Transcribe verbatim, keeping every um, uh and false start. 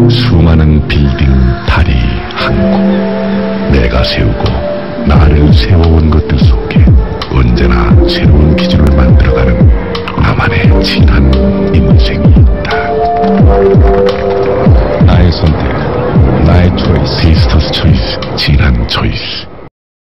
수많은 빌딩, 다리, 항구, 내가 세우고 나를 세워온 것들 속에 언제나 새로운 기준을